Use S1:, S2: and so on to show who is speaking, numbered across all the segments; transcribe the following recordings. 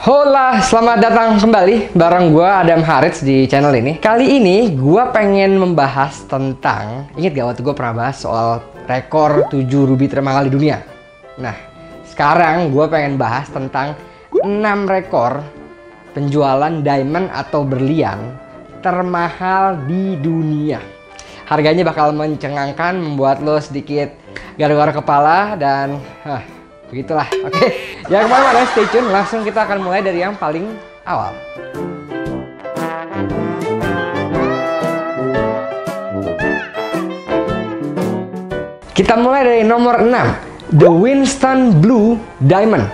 S1: Hola, selamat datang kembali bareng gue Adam Harits di channel ini. Kali ini gue pengen membahas tentang, ingat gak waktu gue pernah bahas soal rekor 7 ruby termahal di dunia? Nah, sekarang gue pengen bahas tentang 6 rekor penjualan diamond atau berlian termahal di dunia. Harganya bakal mencengangkan, membuat lo sedikit garuk-garuk kepala dan begitulah. Oke, jangan kemana-mana, stay tune. Langsung kita akan mulai dari yang paling awal. Kita mulai dari nomor 6, The Winston Blue Diamond,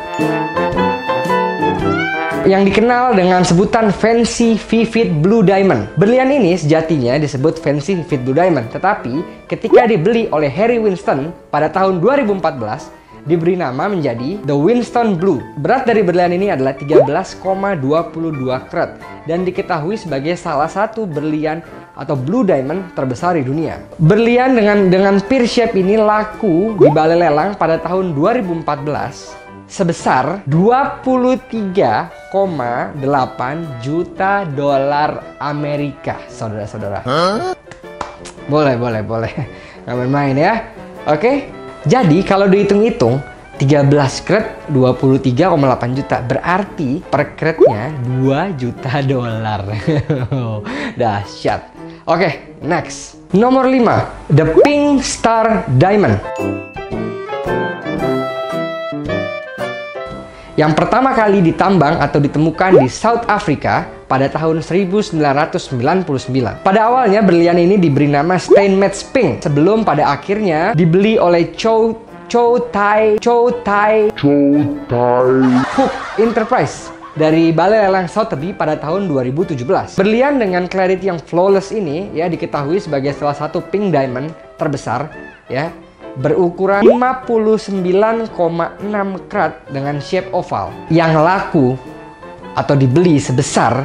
S1: yang dikenal dengan sebutan Fancy Vivid Blue Diamond. Berlian ini sejatinya disebut Fancy Vivid Blue Diamond, tetapi ketika dibeli oleh Harry Winston pada tahun 2014, diberi nama menjadi The Winston Blue. Berat dari berlian ini adalah 13,22 karat dan diketahui sebagai salah satu berlian atau blue diamond terbesar di dunia. Berlian dengan pear shape ini laku di balai lelang pada tahun 2014 sebesar 23,8 juta dolar Amerika, saudara-saudara. Boleh. Nggak main-main ya. Oke. Jadi kalau dihitung-hitung 13 karat 23,8 juta, berarti per karatnya 2 juta dolar. Dahsyat. Oke, next. Nomor 5, The Pink Star Diamond. Yang pertama kali ditambang atau ditemukan di South Africa pada tahun 1999. Pada awalnya berlian ini diberi nama Steinmetz Pink sebelum pada akhirnya dibeli oleh Chow Tai Hook Enterprise dari balai lelang Sotheby pada tahun 2017. Berlian dengan clarity yang flawless ini ya diketahui sebagai salah satu pink diamond terbesar ya, berukuran 59,6 karat dengan shape oval yang laku atau dibeli sebesar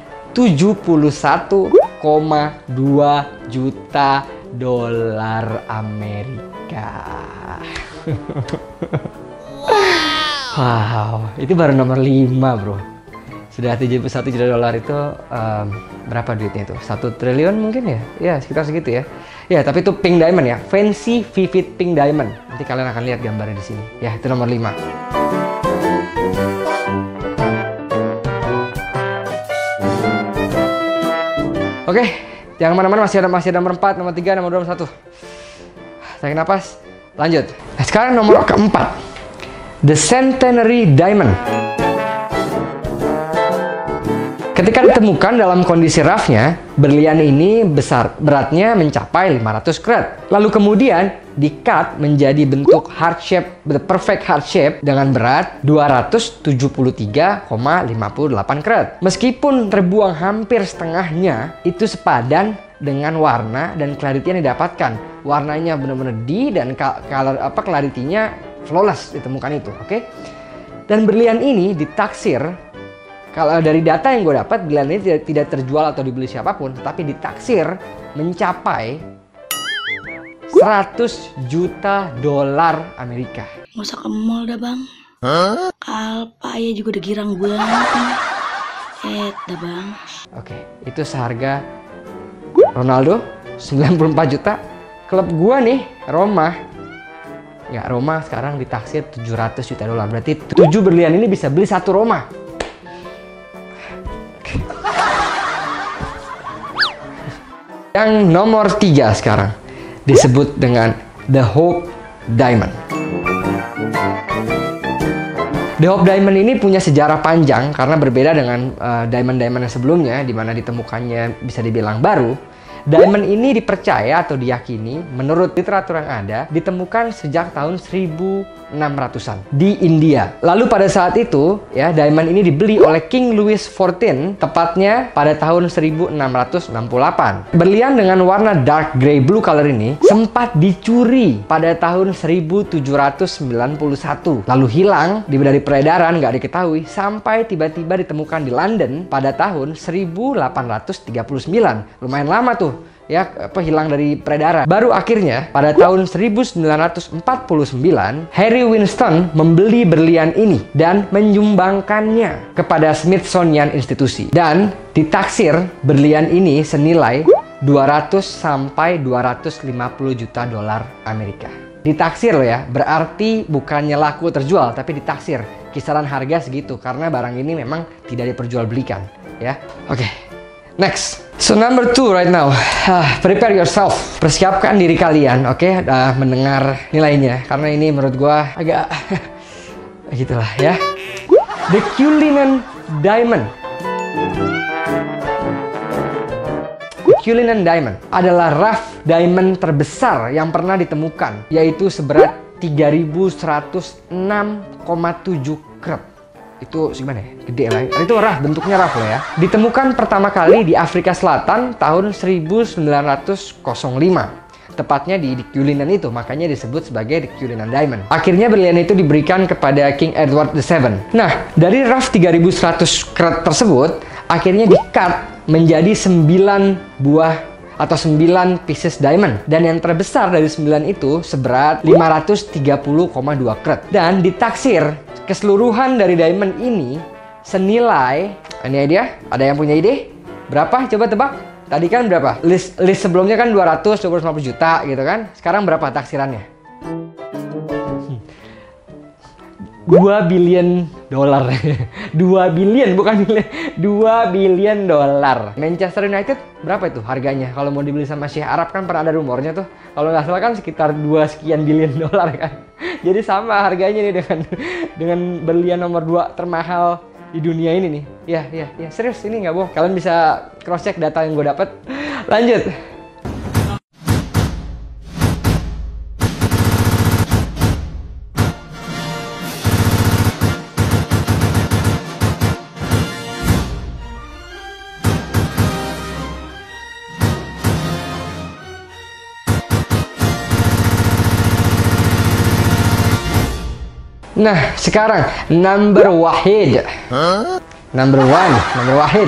S1: 71,2 juta dolar Amerika. Wow, itu baru nomor 5 bro. Sudah 71 juta dolar itu berapa duitnya itu? 1 triliun mungkin ya? Ya sekitar segitu ya. Ya tapi itu pink diamond ya, Fancy Vivid Pink Diamond. Nanti kalian akan lihat gambarnya di sini. Ya itu nomor 5. Oke, jangan kemana-mana, masih ada nomor 4, nomor 3, nomor 2, nomor 1. Tarik nafas, lanjut. Nah, sekarang nomor keempat, The Centenary Diamond. Ketika ditemukan dalam kondisi roughnya, berlian ini beratnya mencapai 500 karat. Lalu kemudian di-cut menjadi bentuk heart shape, the perfect heart shape dengan berat 273,58 karat. Meskipun terbuang hampir setengahnya, itu sepadan dengan warna dan clarity yang didapatkan. Warnanya benar-benar dan clarity-nya flawless ditemukan itu, oke? Dan berlian ini ditaksir, kalau dari data yang gue dapat, berlian ini tidak terjual atau dibeli siapapun, tapi ditaksir mencapai 100 juta dolar Amerika.
S2: Nggak usah ke mall dah bang. Alpa ya juga udah girang banget nih. Dah bang. Oke,
S1: itu seharga Ronaldo 94 juta. Klub gua nih, Roma. Ya, Roma sekarang ditaksir 700 juta dolar. Berarti 7 berlian ini bisa beli 1 Roma. Yang nomor 3 sekarang disebut dengan The Hope Diamond. The Hope Diamond ini punya sejarah panjang karena berbeda dengan diamond-diamond yang sebelumnya di mana ditemukannya bisa dibilang baru. Diamond ini dipercaya atau diyakini menurut literatur yang ada ditemukan sejak tahun 1600-an di India. Lalu pada saat itu ya diamond ini dibeli oleh King Louis XIV tepatnya pada tahun 1668. Berlian dengan warna dark grey blue color ini sempat dicuri pada tahun 1791 lalu hilang dari peredaran, nggak diketahui sampai tiba-tiba ditemukan di London pada tahun 1839. Lumayan lama tuh ya hilang dari peredaran. Baru akhirnya pada tahun 1949 Harry Winston membeli berlian ini dan menyumbangkannya kepada Smithsonian Institution, dan ditaksir berlian ini senilai 200 sampai 250 juta dolar Amerika. Ditaksir loh ya, berarti bukannya laku terjual, tapi ditaksir kisaran harga segitu karena barang ini memang tidak diperjualbelikan ya. Oke. Next. So number 2 right now. Prepare yourself. Persiapkan diri kalian, oke, mendengar nilainya karena ini menurut gua agak gitulah ya. The Cullinan Diamond. Cullinan Diamond adalah rough diamond terbesar yang pernah ditemukan, yaitu seberat 3106,7 karat. Itu gimana ya? Gede lah. Itu rough, bentuknya rough lah ya. Ditemukan pertama kali di Afrika Selatan tahun 1905. Tepatnya di Cullinan itu, makanya disebut sebagai The Cullinan Diamond. Akhirnya berlian itu diberikan kepada King Edward VII. Nah, dari rough 3100 karat tersebut, akhirnya di-cut menjadi 9 buah atau 9 pieces diamond, dan yang terbesar dari 9 itu seberat 530,2 karat, dan ditaksir keseluruhan dari diamond ini senilai, ini dia, ada yang punya ide? Berapa? Coba tebak. Tadi kan berapa? List sebelumnya kan 250 juta gitu kan. Sekarang berapa taksirannya? 2 billion dolar. 2 billion, bukan miliar. 2 billion dolar. Manchester United berapa itu harganya? Kalau mau dibeli sama Syekh Arab kan pernah ada rumornya tuh. Kalau nggak salah kan sekitar 2 sekian billion dolar kan. Jadi sama harganya nih dengan berlian nomor 2 termahal di dunia ini nih. Ya, serius ini nggak bohong. Kalian bisa cross check data yang gue dapet. Lanjut. Nah, sekarang number wahid. Number wahid.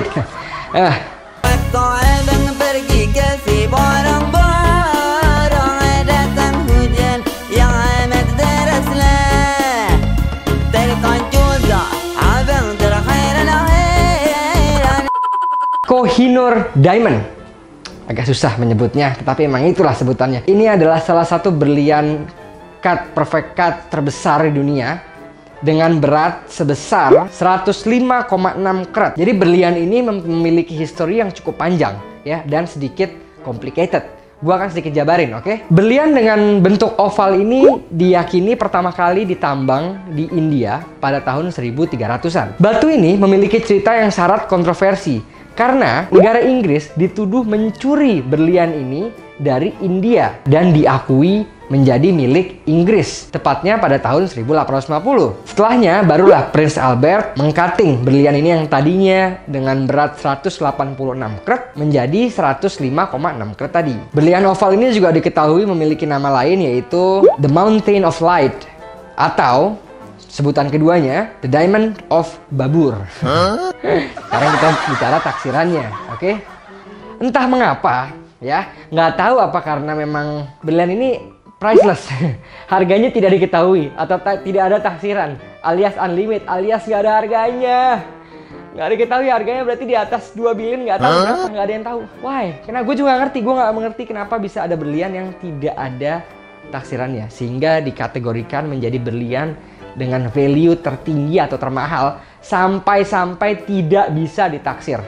S1: Kohinoor Diamond. Agak susah menyebutnya, tetapi emang itulah sebutannya. Ini adalah salah satu berlian cut, perfect cut terbesar di dunia dengan berat sebesar 105,6 karat. Jadi berlian ini memiliki histori yang cukup panjang ya, dan sedikit complicated. Gua akan sedikit jabarin, oke? Berlian dengan bentuk oval ini diyakini pertama kali ditambang di India pada tahun 1300-an. Batu ini memiliki cerita yang syarat kontroversi karena negara Inggris dituduh mencuri berlian ini dari India dan diakui menjadi milik Inggris, tepatnya pada tahun 1850. Setelahnya, barulah Prince Albert mengcutting berlian ini yang tadinya dengan berat 186 karat menjadi 105,6 karat tadi. Berlian oval ini juga diketahui memiliki nama lain, yaitu The Mountain of Light, atau sebutan keduanya The Diamond of Babur. Sekarang kita bicara taksirannya, oke? Entah mengapa, ya, nggak tahu apa karena memang berlian ini priceless, harganya tidak diketahui atau tidak ada taksiran, alias unlimited, alias nggak ada harganya, nggak diketahui harganya, berarti di atas 2 billion nggak tahu berapa, nggak ada yang tahu. Why? Karena gue juga nggak mengerti kenapa bisa ada berlian yang tidak ada taksirannya, sehingga dikategorikan menjadi berlian dengan value tertinggi atau termahal sampai tidak bisa ditaksir.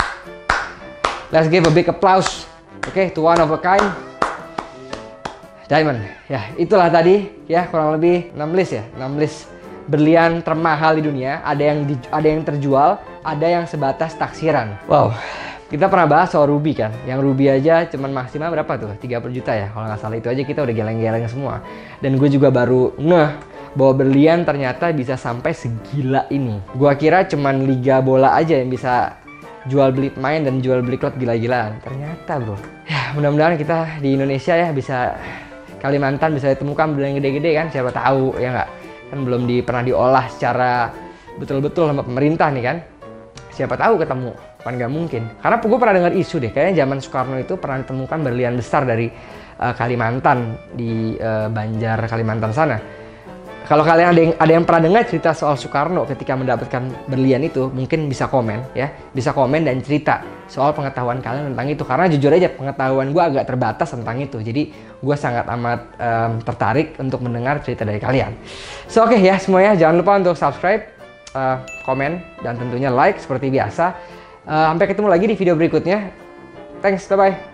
S1: Let's give a big applause, okay, to one of a kind diamond. Ya, itulah tadi ya, kurang lebih 6 list ya, 6 list berlian termahal di dunia. Ada yang terjual, ada yang sebatas taksiran. Wow, kita pernah bahas soal ruby kan, yang ruby aja cuman maksimal berapa tuh, 30 juta ya kalau nggak salah. Itu aja kita udah geleng-geleng semua. Dan gue juga baru bahwa berlian ternyata bisa sampai segila ini. Gua kira cuman liga bola aja yang bisa jual beli pemain dan jual beli klub gila-gilaan. Ternyata bro, ya mudah-mudahan kita di Indonesia ya bisa, Kalimantan bisa ditemukan berlian gede-gede kan, siapa tahu ya nggak? Kan belum pernah diolah secara betul-betul sama pemerintah nih kan. Siapa tahu ketemu. Bukan nggak mungkin. Karena gue pernah dengar isu deh, kayaknya zaman Soekarno itu pernah ditemukan berlian besar dari Kalimantan, di Banjar, Kalimantan sana. Kalau kalian ada yang pernah dengar cerita soal Soekarno ketika mendapatkan berlian itu, mungkin bisa komen ya, bisa komen dan cerita soal pengetahuan kalian tentang itu. Karena jujur aja pengetahuan gue agak terbatas tentang itu, jadi gue sangat amat tertarik untuk mendengar cerita dari kalian. So oke ya semuanya, jangan lupa untuk subscribe, komen, dan tentunya like seperti biasa. Sampai ketemu lagi di video berikutnya. Thanks, bye-bye.